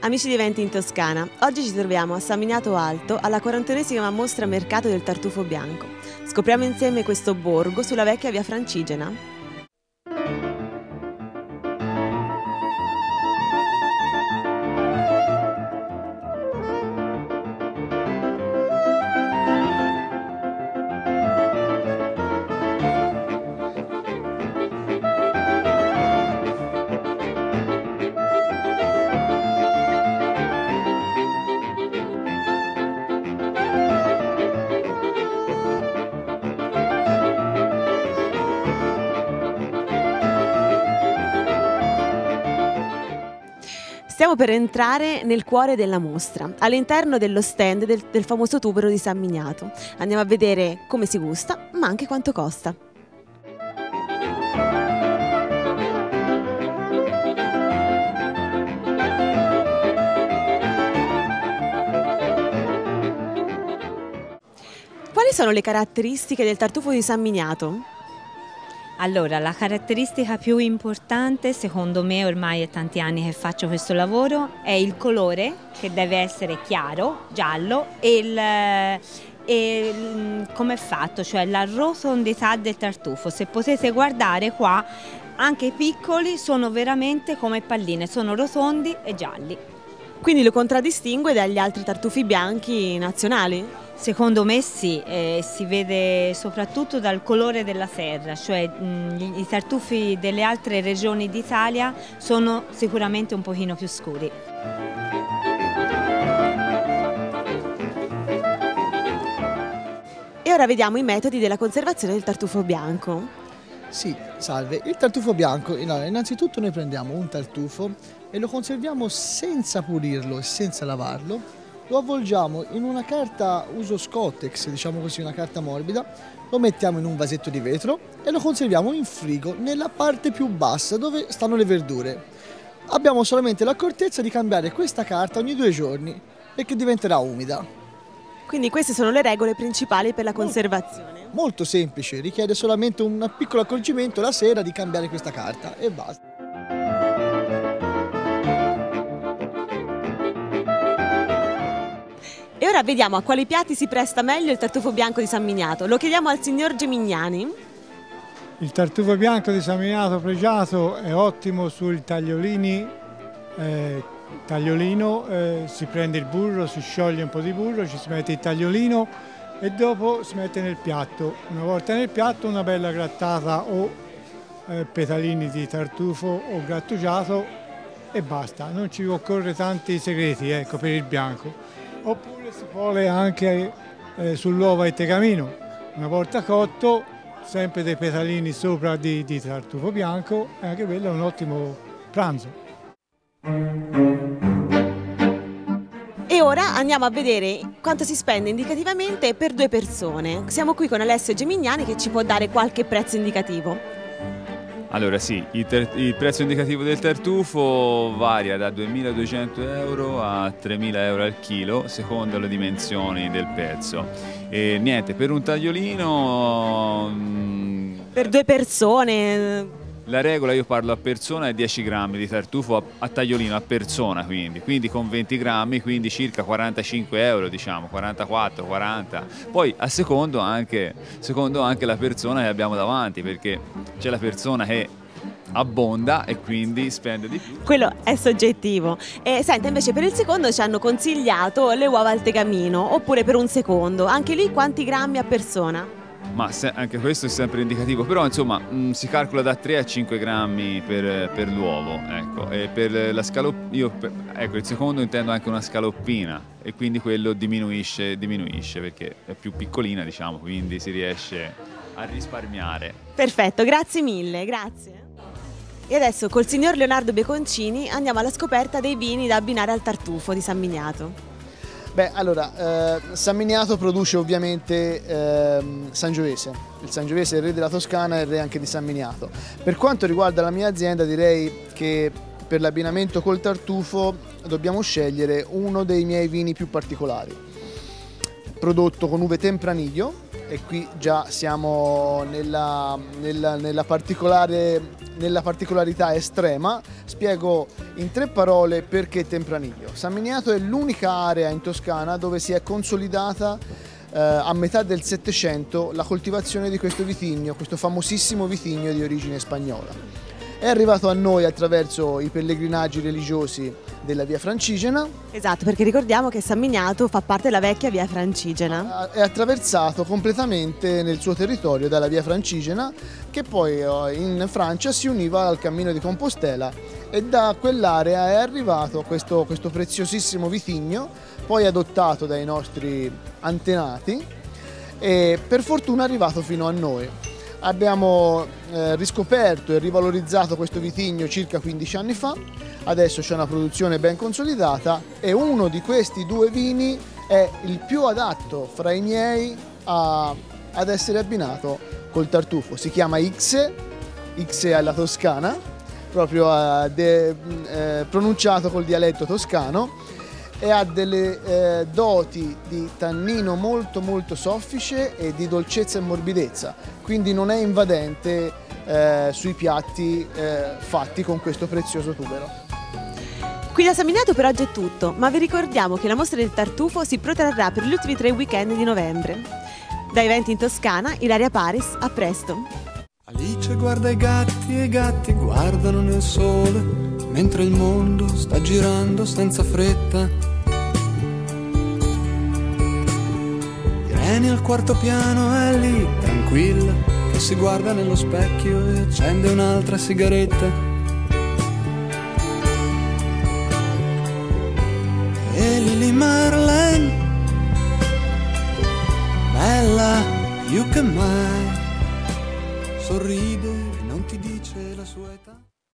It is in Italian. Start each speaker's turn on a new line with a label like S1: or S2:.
S1: Amici di Eventi in Toscana, oggi ci troviamo a San Miniato Alto alla 41esima mostra mercato del tartufo bianco. Scopriamo insieme questo borgo sulla vecchia via Francigena. Stiamo per entrare nel cuore della mostra, all'interno dello stand del famoso tubero di San Miniato. Andiamo a vedere come si gusta, ma anche quanto costa. Quali sono le caratteristiche del tartufo di San Miniato?
S2: Allora, la caratteristica più importante, secondo me, ormai è tanti anni che faccio questo lavoro, è il colore, che deve essere chiaro, giallo, e come è fatto, cioè la rotondità del tartufo. Se potete guardare qua, anche i piccoli sono veramente come palline, sono rotondi e gialli.
S1: Quindi lo contraddistingue dagli altri tartufi bianchi nazionali?
S2: Secondo me sì, si vede soprattutto dal colore della serra, cioè i tartufi delle altre regioni d'Italia sono sicuramente un pochino più scuri.
S1: E ora vediamo i metodi della conservazione del tartufo bianco.
S3: Sì, salve. Il tartufo bianco, innanzitutto noi prendiamo un tartufo e lo conserviamo senza pulirlo e senza lavarlo. Lo avvolgiamo in una carta uso Scottex, diciamo così, una carta morbida, lo mettiamo in un vasetto di vetro e lo conserviamo in frigo nella parte più bassa dove stanno le verdure. Abbiamo solamente l'accortezza di cambiare questa carta ogni 2 giorni perché diventerà umida.
S1: Quindi queste sono le regole principali per la conservazione.
S3: Molto semplice, richiede solamente un piccolo accorgimento la sera di cambiare questa carta e basta.
S1: E ora vediamo a quali piatti si presta meglio il tartufo bianco di San Miniato. Lo chiediamo al signor Gemignani.
S4: Il tartufo bianco di San Miniato pregiato è ottimo sui tagliolini. Si prende il burro, si scioglie un po' di burro, ci si mette il tagliolino e dopo si mette nel piatto. Una volta nel piatto una bella grattata o petalini di tartufo o grattugiato e basta. Non ci occorre tanti segreti, ecco, per il bianco. Oppure si vuole anche sull'uovo e tegamino. Una volta cotto, sempre dei petalini sopra di tartufo bianco, e anche quello è un ottimo pranzo.
S1: E ora andiamo a vedere quanto si spende indicativamente per 2 persone. Siamo qui con Alessio Gemignani che ci può dare qualche prezzo indicativo.
S5: Allora sì, il prezzo indicativo del tartufo varia da 2.200 euro a 3.000 euro al chilo, secondo le dimensioni del pezzo. E niente, per un tagliolino...
S1: Per 2 persone...
S5: La regola, io parlo a persona, è 10 grammi di tartufo a tagliolino, a persona quindi con 20 grammi, quindi circa 45 euro, diciamo, 44, 40. Poi a secondo anche la persona che abbiamo davanti, perché c'è la persona che abbonda e quindi spende di più.
S1: Quello è soggettivo. E senta, invece per il secondo ci hanno consigliato le uova al tegamino, oppure per un secondo. Anche lì quanti grammi a persona?
S5: Ma anche questo è sempre indicativo, però insomma si calcola da 3 a 5 grammi per l'uovo, ecco. E per la ecco, il secondo intendo anche una scaloppina e quindi quello diminuisce perché è più piccolina, diciamo, quindi si riesce a risparmiare.
S1: Perfetto, grazie mille, grazie. E adesso col signor Leonardo Beconcini andiamo alla scoperta dei vini da abbinare al tartufo di San Miniato.
S3: Beh, allora, San Miniato produce ovviamente Sangiovese. Il Sangiovese è il re della Toscana e il re anche di San Miniato. Per quanto riguarda la mia azienda, direi che per l'abbinamento col tartufo dobbiamo scegliere uno dei miei vini più particolari. Prodotto con uve Tempranillo, e qui già siamo nella particolarità estrema, spiego in 3 parole perché Tempranillo. San Miniato è l'unica area in Toscana dove si è consolidata a metà del Settecento la coltivazione di questo vitigno, questo famosissimo vitigno di origine spagnola. È arrivato a noi attraverso i pellegrinaggi religiosi della Via Francigena.
S1: Esatto, perché ricordiamo che San Miniato fa parte della vecchia Via Francigena.
S3: È attraversato completamente nel suo territorio dalla Via Francigena, che poi in Francia si univa al Cammino di Compostela, e da quell'area è arrivato questo preziosissimo vitigno, poi adottato dai nostri antenati e per fortuna è arrivato fino a noi. Abbiamo riscoperto e rivalorizzato questo vitigno circa 15 anni fa, adesso c'è una produzione ben consolidata e uno di questi 2 vini è il più adatto fra i miei ad essere abbinato col tartufo. Si chiama Ixe alla toscana, proprio pronunciato col dialetto toscano, e ha delle doti di tannino molto molto soffice e di dolcezza e morbidezza, quindi non è invadente sui piatti fatti con questo prezioso tubero.
S1: Qui da San Miniato per oggi è tutto, ma vi ricordiamo che la mostra del tartufo si protrarrà per gli ultimi 3 weekend di novembre. Da Eventi in Toscana, Ilaria Paris, a presto!
S6: Alice guarda i gatti e i gatti guardano nel sole, mentre il mondo sta girando senza fretta. Irene al 4° piano è lì, tranquilla, che si guarda nello specchio e accende un'altra sigaretta. E Lily Marlene, bella più che mai, sorride e non ti dice la sua età.